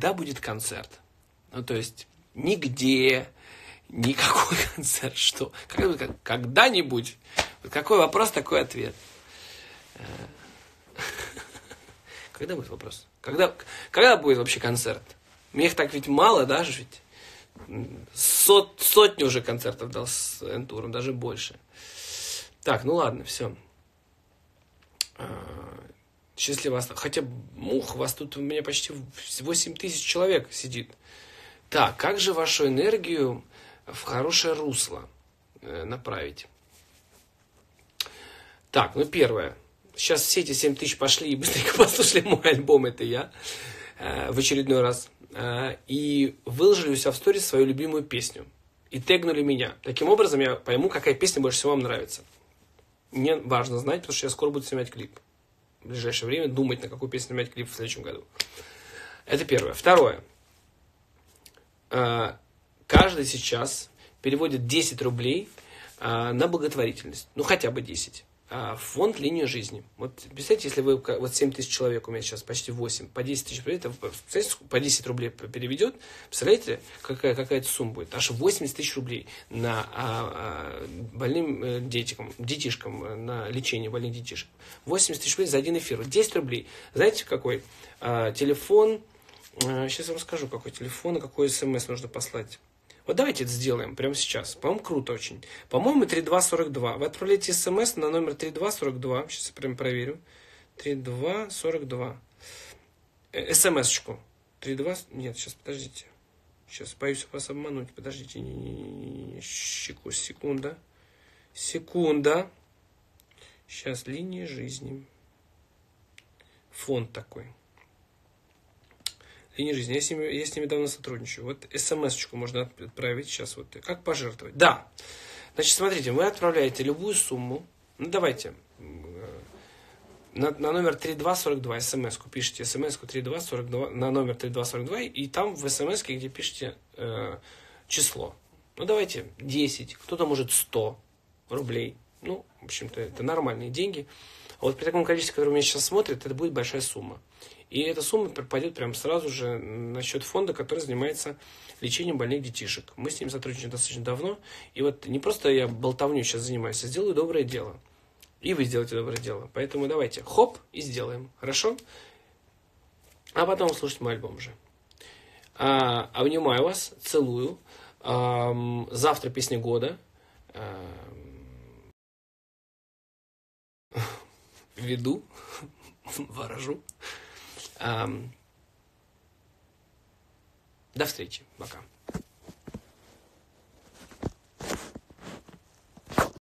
когда будет концерт? Ну, то есть, нигде, никакой концерт, что? Когда-нибудь? Вот какой вопрос, такой ответ. Когда будет вопрос? Когда будет вообще концерт? Мне их так ведь мало, да, же ведь? Сотни уже концертов дал с Энтуром, даже больше. Так, ну ладно, все. Счастливо остаться. Хотя, вас тут у меня почти 8 тысяч человек сидит. Так, как же вашу энергию в хорошее русло направить? Так, ну первое. Сейчас все эти 7 тысяч пошли и быстренько послушали мой альбом, это я, в очередной раз. И выложили у себя в сторис свою любимую песню. И тегнули меня. Таким образом, я пойму, какая песня больше всего вам нравится. Мне важно знать, потому что я скоро буду снимать клип. В ближайшее время думать, на какую песню снимать клип в следующем году. Это первое. Второе. Каждый сейчас переводит 10 рублей на благотворительность. Ну, хотя бы 10. В фонд «Линия жизни». Вот представьте, если вы, вот 7 тысяч человек у меня сейчас, почти 8, по 10 тысяч рублей, по 10 рублей переведет, представляете, какая-то сумма будет? Аж 80 тысяч рублей на больным детишкам, на лечение больных детишек. 80 тысяч рублей за один эфир. 10 рублей. Знаете, какой? Телефон. Сейчас я вам скажу, какой телефон и какой смс нужно послать. Вот давайте это сделаем прямо сейчас. По-моему, круто очень. По-моему, 3242. Вы отправляете смс на номер 3242. Сейчас я прям проверю. 3242. СМС-очку. 32... Нет, сейчас, подождите. Сейчас боюсь вас обмануть. Подождите. Секунда. Сейчас, «Линия жизни». Фонд такой. «Линия жизни». Я с ними давно сотрудничаю. Вот смс-очку можно отправить сейчас. Вот как пожертвовать. Да. Значит, смотрите, вы отправляете любую сумму. Ну, давайте. На номер 3242 смс-ку пишите. Смс-ку 3242 на номер 3242. И там в смс-ке, где пишите число. Ну, давайте 10. Кто-то может 100 рублей. Ну, в общем-то, это нормальные деньги. А вот при таком количестве, которое меня сейчас смотрит, это будет большая сумма. И эта сумма пойдет прямо сразу же на счет фонда, который занимается лечением больных детишек. Мы с ним сотрудничаем достаточно давно. И вот не просто я болтовню сейчас занимаюсь, а сделаю доброе дело. И вы сделаете доброе дело. Поэтому давайте хоп и сделаем. Хорошо? А потом слушать мой альбом же. Обнимаю вас, целую. Завтра песня года. Веду, ворожу. До встречи. Пока.